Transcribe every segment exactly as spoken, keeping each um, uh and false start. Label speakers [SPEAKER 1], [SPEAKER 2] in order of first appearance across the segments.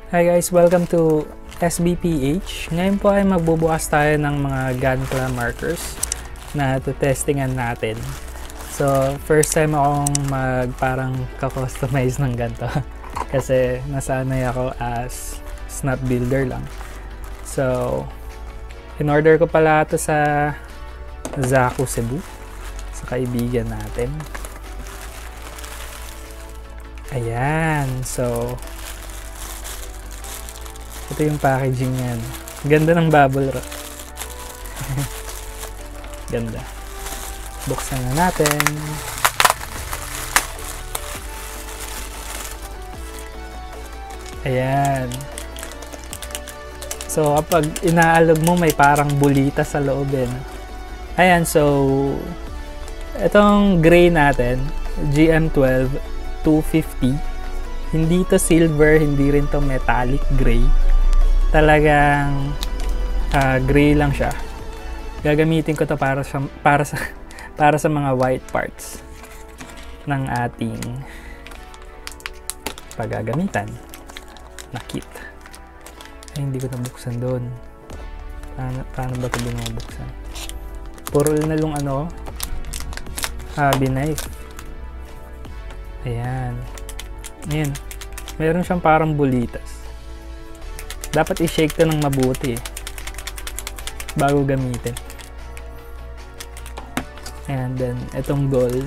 [SPEAKER 1] Hi guys, welcome to S B P H. Ngayon po ay magbubukas tayo ng mga Gunpla markers na testingan natin. So, first time akong mag parang ka-customize ng ganito kasi nasanay ako as snap builder lang. So, in-order ko pala ito sa Zaku Cebu, sa kaibigan natin. Ayan, so ito yung packaging yan. Ganda ng bubble wrap. Ganda. Buksan na natin. Ayan. So kapag inaalog mo may parang bulita sa loob eh. Ayan, so itong gray natin, G M twelve two fifty. Hindi to silver, hindi rin to metallic gray. Talagang uh, gray lang siya. Gagamitin ko to para sa para sa para sa mga white parts ng ating paggagamitan na kit. Ay, hindi ko nabuksan doon. Paano, paano ba ito binubuksan? Puro na lang ano, hobby knife. Ayan. Ayan. Meron siyang parang bulitas. Dapat i-shake to ng mabuti eh, bago gamitin. And then, itong gold.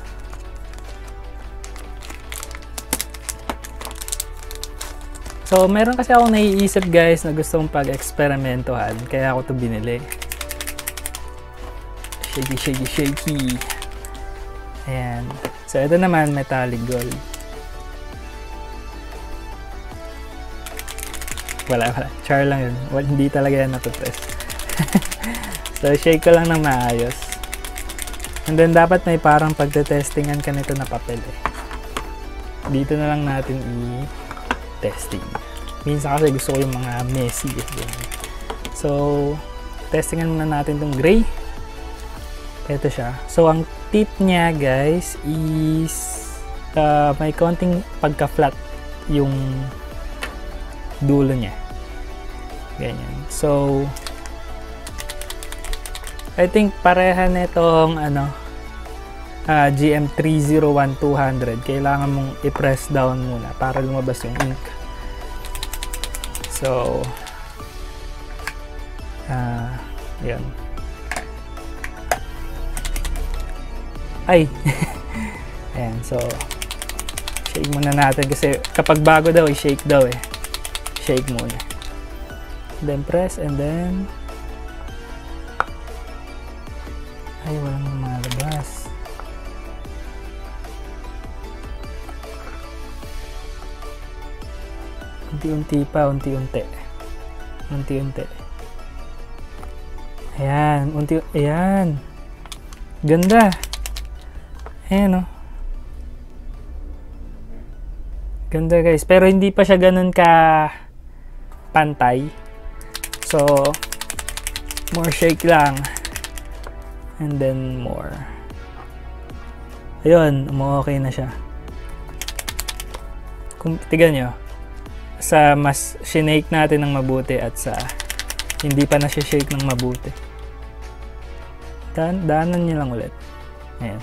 [SPEAKER 1] So, meron kasi ako naiisip guys na gusto kong pag-eksperimentohan. Kaya ako to binili. Shaky, shaky, shaky. Ayan. So, ito naman, metallic gold. Wala, wala. Char lang yun. Well, hindi talaga yan natutest. So, shake ko lang ng maayos. And then, dapat may parang pagtetestingan ka nito na papel eh. Dito na lang natin i-testing. Minsan kasi gusto ko yung mga messy eh. So, testingan muna natin itong gray. Ito siya. So, ang tip niya guys is uh, may konting pagka-flat yung dulo niya. Ganyan. So, I think pareha nitong ano, uh, G M three oh one two hundred. Kailangan mong i-press down muna para lumabas yung ink. So, uh, yan. Ay! Ayan. So, shake muna natin kasi kapag bago daw, i-shake daw eh. Shake muna. Then press and then ay walang lumalabas. Unti-unti pa, unti-unti. Unti-unti. Ayan, unti ayan. Ganda. Ayan oh. Ganda guys, pero hindi pa siya ganun ka pantay. So, more shake lang. And then more. Ayun, umu-okay na siya. Kung tignan nyo, sa mas shinake natin ng mabuti at sa hindi pa na siya shake ng mabuti. Dan daanan nyo lang ulit. Ayan.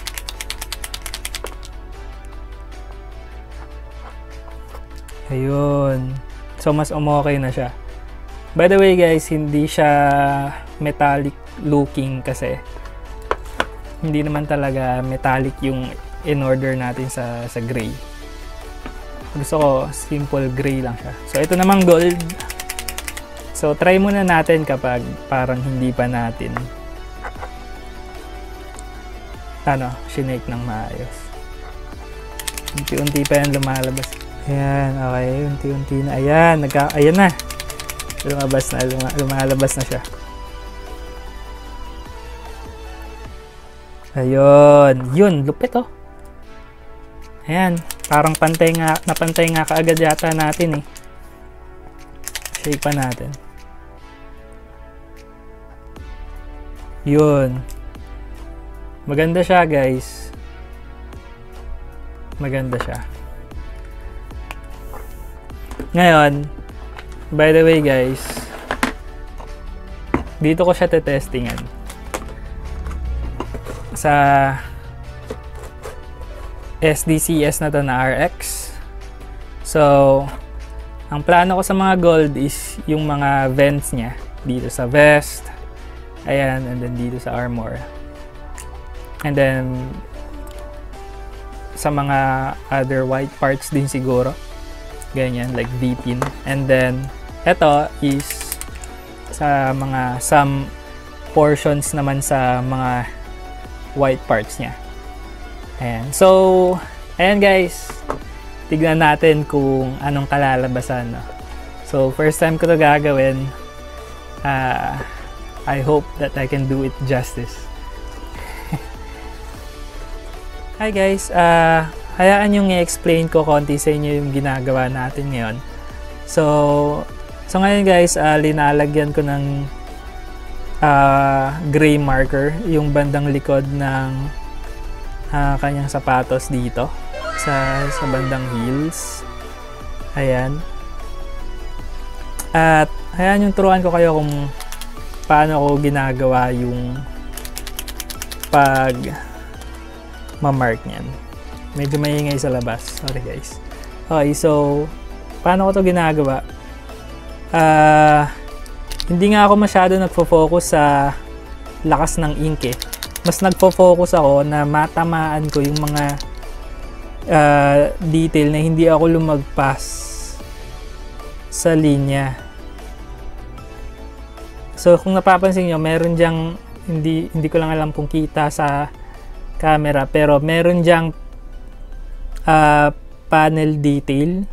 [SPEAKER 1] Ayun. So, mas umokay na siya. By the way guys, hindi siya metallic looking kasi hindi naman talaga metallic yung in-order natin sa, sa gray. Gusto ko simple gray lang siya. So, ito namang gold. So, try muna natin kapag parang hindi pa natin ano, shinake ng maayos. Unti-unti pa yan lumalabas. Ayan, okay. Unti-unti na. Ayan, nagka, ayan na. Lumabas na. Luma, lumalabas na siya. Ayun. Yun, lupit oh. Ayan. Parang pantay nga, napantay nga kaagad yata natin eh. Shake pa natin. Yun. Maganda siya guys. Maganda siya. Ngayon, by the way guys, dito ko siya tetestingan. Sa S D C S na to na R X. So, ang plano ko sa mga gold is yung mga vents niya. Dito sa vest. Ayan, and then dito sa armor. And then, sa mga other white parts din siguro. Ganyan, like V-pin. And then, eto is sa mga, some portions naman sa mga white parts niya. Ayan. So, ayan guys. Tignan natin kung anong kalalabasan. No? So, first time ko to gagawin. Uh, I hope that I can do it justice. Hi guys. Uh, hayaan yung i-explain ko konti sa inyo yung ginagawa natin ngayon. So, so ngayon guys, uh, linalagyan ko ng uh, gray marker yung bandang likod ng uh, kanyang sapatos dito sa, sa bandang heels. Ayan. At hayaan yung turuan ko kayo kung paano ko ginagawa yung pag ma-mark niyan. Medyo maingay sa labas. Sorry guys. Okay, so paano ko to ginagawa? Ah, uh, hindi nga ako masyado nagfo-focus sa lakas ng ink eh. Mas nagfo-focus ako na matamaan ko yung mga uh, detail na hindi ako lumagpas sa linya. So kung napapansin nyo, meron diyang, hindi, hindi ko lang alam kung kita sa camera, pero meron diyang uh, panel detail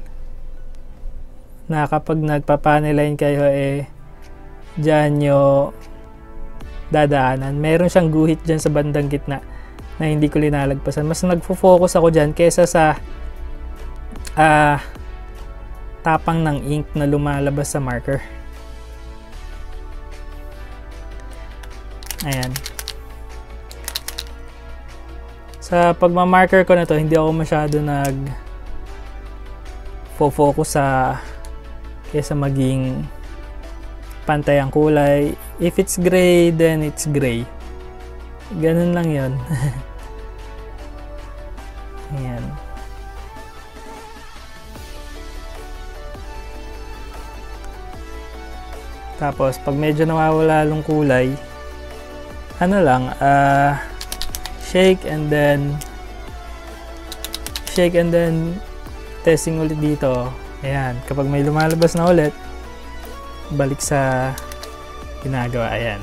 [SPEAKER 1] na kapag nagpa-panel line kayo eh dyan nyo dadaanan. Meron siyang guhit dyan sa bandang gitna na hindi ko linalagpasan. Mas nagfo-focus ako dyan kesa sa uh, tapang ng ink na lumalabas sa marker. Ayan. Sa pagmamarker ko na to, hindi ako masyado nag fo-focus sa kesa maging pantay ang kulay. If it's gray, then it's gray. Ganun lang yun. Ayan. Tapos, pag medyo nawawala yung kulay, ano lang, ah, uh, shake and then shake and then testing ulit dito. Ayan, kapag may lumalabas na ulit, balik sa ginagawa. Ayan.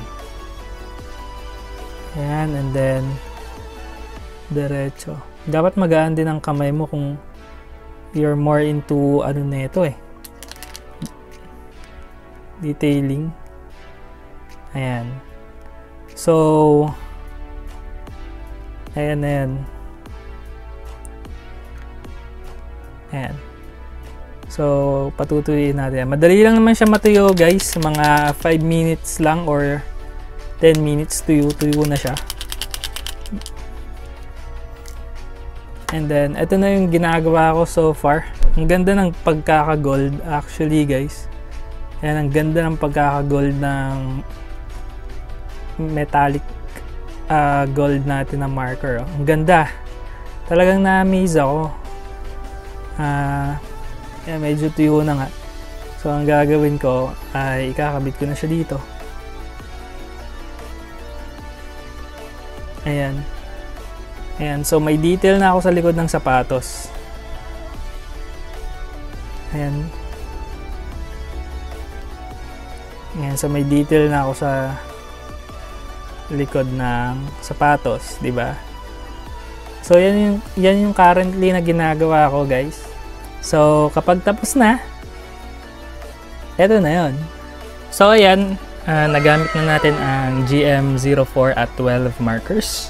[SPEAKER 1] Ayan, and then diretso. Dapat magaan din ang kamay mo kung you're more into ano na ito eh, detailing. Ayan. So, ayan na yan. Ayan. So, patutuyin natin. Madali lang naman siya matuyo guys. Mga five minutes lang or ten minutes tuyo. Tuyo na siya. And then, ito na yung ginagawa ko so far. Ang ganda ng pagkaka-gold actually guys. Ayan, ang ganda ng pagkaka-gold ng metallic uh, gold natin na marker. Oh. Ang ganda. Talagang na-amaze ako. Uh, yeah, medyo tuyo na nga. So, ang gagawin ko ay ikakabit ko na siya dito. Ayan. Ayan. So, may detail na ako sa likod ng sapatos. Ayan. Ayan. So, may detail na ako sa likod ng sapatos, di ba? So yan yung yan yung currently na ginagawa ko, guys. So kapag tapos na, eto na yon. So ayan, uh, nagamit na natin ang G M zero four at twelve markers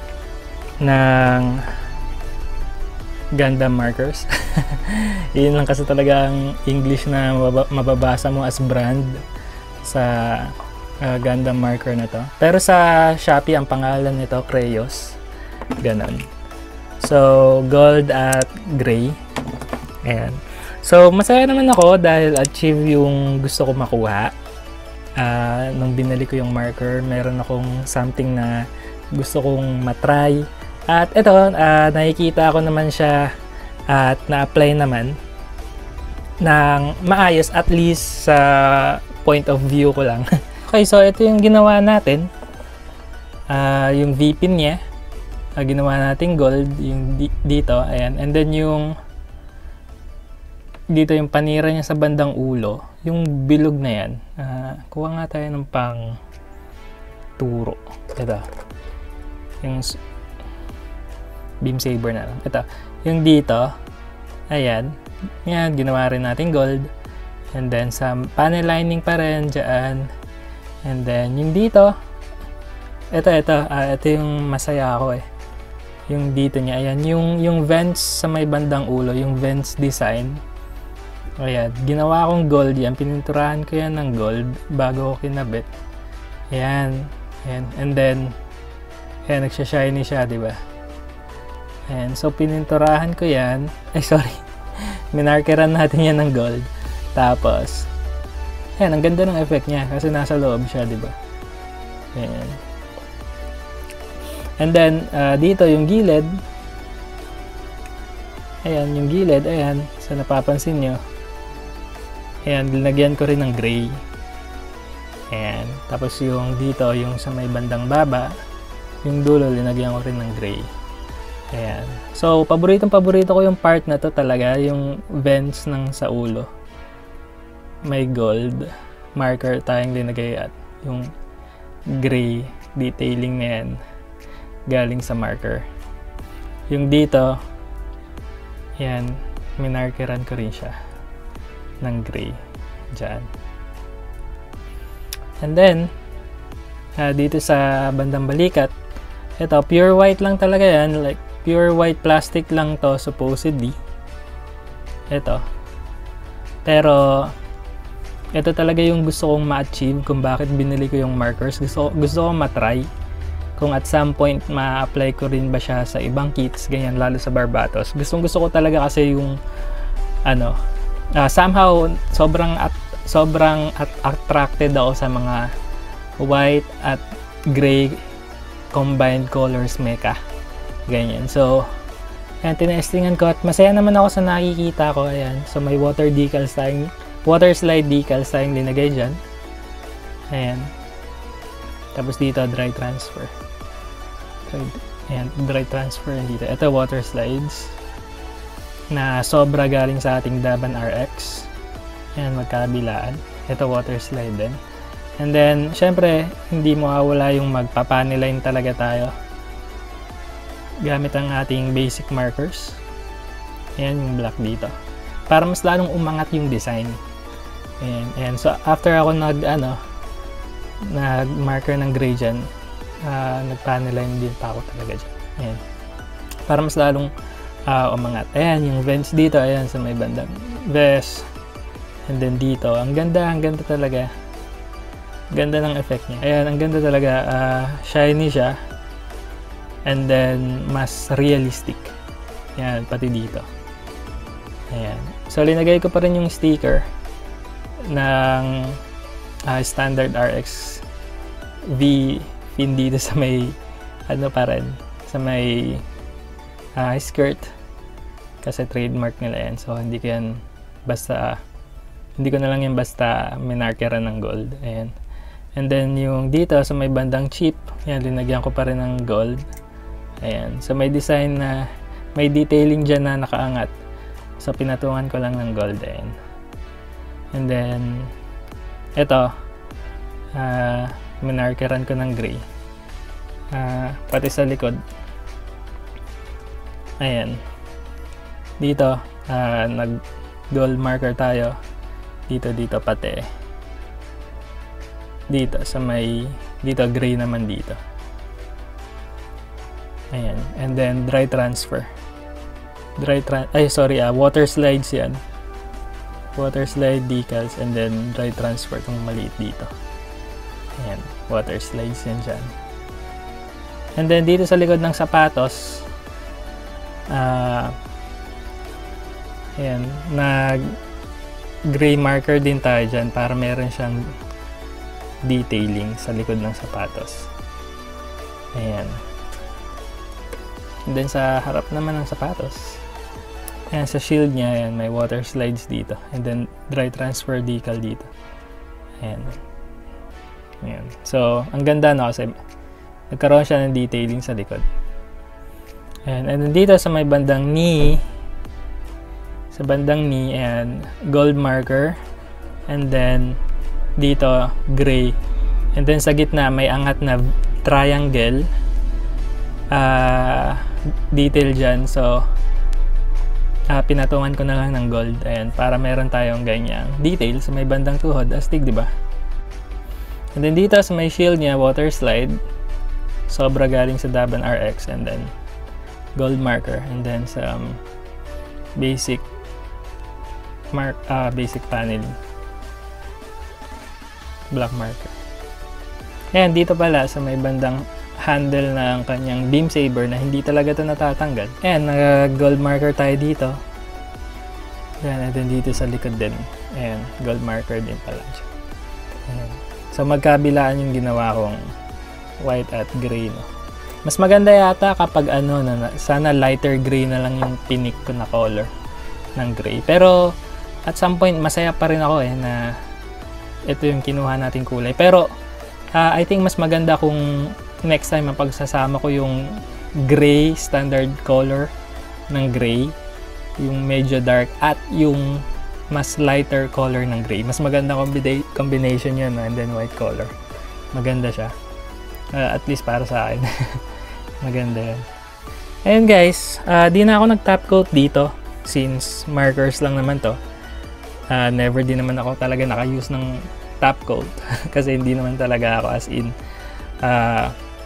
[SPEAKER 1] ng Gundam markers. Yun lang kasi talaga ang English na mababasa mo as brand sa Uh, Gundam marker na to. Pero sa Shopee, ang pangalan nito, Crayos. Ganon. So, gold at gray. Ayan. So, masaya naman ako dahil achieve yung gusto ko makuha. Uh, nung binili ko yung marker, meron akong something na gusto kong matry. At ito, uh, nakikita ko naman siya at na-apply naman ng maayos, at least sa point of view ko lang. Okay, so ito yung ginawa natin. Uh, yung V-pin niya. Uh, ginawa natin gold, yung di dito, ayan. And then yung dito yung panira niya sa bandang ulo, yung bilog na yan. Uh, kuha nga tayo ng pang turo. Ito. Yung beam saber na lang. Ito. Yung dito, ayan. Yan, ginawa rin natin gold. And then sa panel lining pa rin dyan. And then yung dito, ito, ito. Uh, ito yung masaya ako eh. Yung dito niya, ayan, yung, yung vents sa may bandang ulo, yung vents design, ayan, ginawa kong gold yan, pininturahan ko yan ng gold bago ko kinabit, ayan, ayan, and then, ayan, nagsha-shiny siya, diba, ayan, so pininturahan ko yan, ay sorry, minarkeran natin yan ng gold, tapos, ayan, ang ganda ng effect niya, kasi nasa loob siya, diba, ayan. And then, uh, dito yung gilid. Ayan, yung gilid. Ayan, sa napapansin nyo. Ayan, linagyan ko rin ng gray. Ayan. Tapos yung dito, yung sa may bandang baba, yung dulo, linagyan ko rin ng gray. Ayan. So, paboritong paborito ko yung part na to talaga. Yung vents ng sa ulo. May gold marker tayong linagay at yung gray detailing na yan. Galing sa marker. Yung dito, yan, minarkeran ko rin siya ng gray dyan. And then, uh, dito sa bandang balikat, ito, pure white lang talaga yan. Like, pure white plastic lang to, supposedly. Ito. Pero, ito talaga yung gusto kong ma-achieve kung bakit binili ko yung markers. Gusto, gusto kong matry. Kung at some point ma-apply ko rin ba siya sa ibang kits, ganyan, lalo sa Barbatos. Gustong gusto ko talaga kasi yung ano, uh, somehow sobrang at sobrang at attracted ako sa mga white at gray combined colors mecha. Ganyan. So, ayan, tinestingan ko at masaya naman ako sa nakikita ko. Ayan. So, may water decals tayong, water slide decals tayong linagay dyan. Ayan. Tapos dito, dry transfer. Ayan, dry transfer dito. Ito, water slides na sobra galing sa ating Daban R X. Ayan, magkabilaan. Ito, water slide din. And then, syempre, hindi mawawala yung magpapaniline talaga tayo. Gamit ang ating basic markers. Ayan, yung black dito. Para mas lalong umangat yung design. Ayan, ayan. So, after ako nag, ano, nag-marker ng gray dyan, uh, nag-paneline din pa ako talaga dyan. Ayan. Para mas lalong uh, umangat. Ayan, yung vents dito, ayan, sa may bandang vest. And then dito, ang ganda, ang ganda talaga. Ganda ng effect niya. Ayan, ang ganda talaga. Uh, shiny siya. And then, mas realistic. Ayan, pati dito. Ayan. So, linagay ko pa rin yung sticker ng Uh, standard R X V pin dito sa may ano pa rin, sa may uh, skirt kasi trademark nila yan, so hindi ko yan basta uh, hindi ko na lang yan basta minarkeran ng gold. Ayan. And then yung dito sa may bandang chip, yan, linagyan ko pa rin ng gold. Ayan, so may design na may detailing dyan na nakaangat, so pinatungan ko lang ng gold. Ayan. And then ito, uh, minarkeran ko ng gray. Uh, pati sa likod. Ayan. Dito, uh, nag-gold marker tayo. Dito, dito pati. Dito, sa may, dito, gray naman dito. Ayan. And then, dry transfer. Dry trans, ay sorry, uh, water slides yan. Water slide decals and then dry transfer itong maliit dito. Ayan, water slides yan dyan. And then dito sa likod ng sapatos, uh, Ayan, nag gray marker din tayo dyan para meron siyang detailing sa likod ng sapatos. Ayan. And then sa harap naman ng sapatos, ayan, sa shield niya, ayan, may water slides dito. And then dry transfer decal dito. Ayan. Ayan. So, ang ganda, no, kasi nagkaroon siya ng detailing sa likod. Ayan. And then dito sa may bandang knee, sa bandang knee, ayan, gold marker. And then dito, gray. And then sa gitna, may angat na triangle uh, detail dyan. So, uh, pinatungan ko na lang ng gold. Ayan, para meron tayong ganyang detail sa may bandang tuhod. Astig, diba? And then dito sa may shield niya, water slide. Sobra galing sa Daban R X. And then, gold marker. And then some basic mark, uh, basic panel. Black marker. Ayan, dito pala sa may bandang handle ng kanyang beam saber na hindi talaga ito natatanggal. Ayan, nag-gold marker tayo dito. Ayan, and then dito sa likod din. Ayan, gold marker din pala siya. Ayan. So, magkabilaan yung ginawa kong white at gray, no? Mas maganda yata kapag ano, na, sana lighter gray na lang yung pinik ko na color ng gray. Pero, at some point, masaya pa rin ako eh, na ito yung kinuha nating kulay. Pero, uh, I think mas maganda kung next time mapagsasama ko yung gray, standard color ng gray, yung medyo dark, at yung mas lighter color ng gray. Mas maganda combina combination yun, no? And then white color. Maganda siya. Uh, at least para sa akin. Maganda yan. Ayun guys, uh, di na ako nag-top coat dito since markers lang naman to. Uh, never din naman ako talaga naka-use ng top coat kasi hindi naman talaga ako as in uh,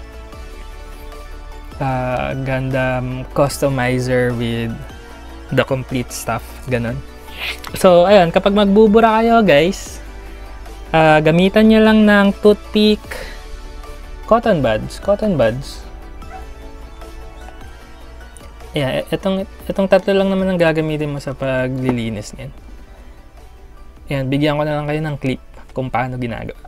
[SPEAKER 1] uh, Gundam customizer with the complete stuff, ganun. So ayun, kapag magbubura kayo guys, uh, gamitan nyo lang ng toothpick, cotton buds, cotton buds. Ayan, itong, itong tatlo lang naman ang gagamitin mo sa paglilinis niyan. Ayan, bigyan ko na lang kayo ng clip kung paano ginagawa.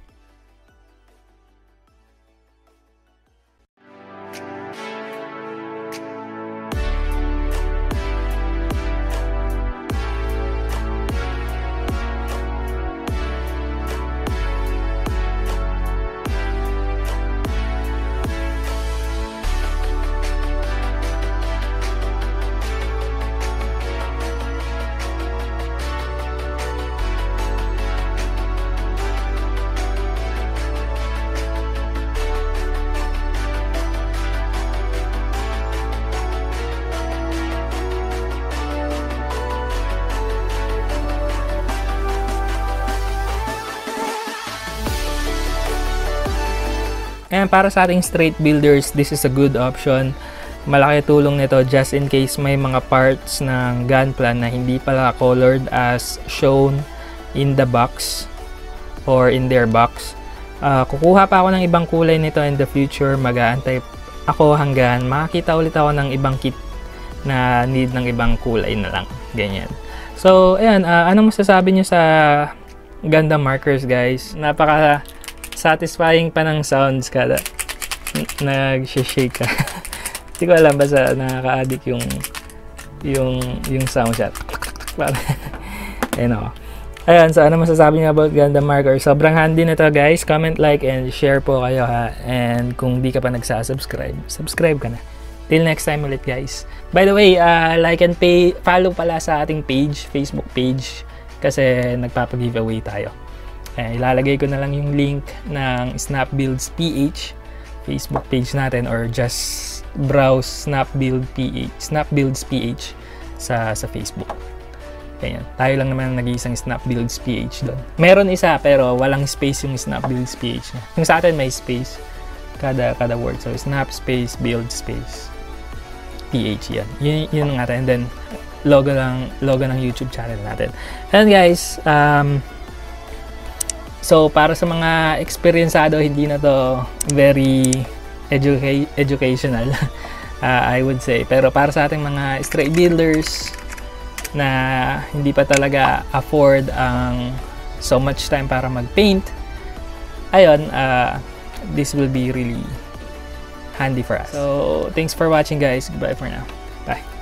[SPEAKER 1] Ayan, para sa ating straight builders, this is a good option. Malaki tulong nito just in case may mga parts ng gun plan na hindi pala colored as shown in the box or in their box. Uh, kukuha pa ako ng ibang kulay nito in the future. Mag-aantay ako hanggang makakita ulit ako ng ibang kit na need ng ibang kulay na lang. Ganyan. So, ayan, uh, anong masasabi nyo sa Gundam markers, guys? Napaka satisfying pa ng sounds kada nag-shake ka. Hindi ko alam, basta nakaka-addict yung yung yung sound shot. Ayun ako. Ayan, so ano masasabi niyo about Gundam marker? Sobrang handy na to guys. Comment, like, and share po kayo ha. And kung di ka pa nagsasubscribe, subscribe ka na. Till next time ulit guys. By the way, uh, like and pay, follow pala sa ating page, Facebook page, kasi nagpapag-giveaway tayo. Eh, ilalagay ko na lang yung link ng Snap Builds P H Facebook page natin, or just browse Snap Build P H, Snap Builds P H sa sa Facebook. Ganyan. Tayo lang naman ang nag-iisang Snap Builds P H doon. Meron isa pero walang space yung Snap Builds P H niya. Yung sa atin may space kada kada word. So Snap space build space P H yan. Yun, yun natin. And then logo ng logo ng YouTube channel natin. And guys, um so, para sa mga eksperyensado, hindi na to very educa educational, uh, I would say. Pero para sa ating mga straight builders, na hindi pa talaga afford ang so much time para mag-paint, ayun, uh, this will be really handy for us. So, thanks for watching guys. Goodbye for now. Bye.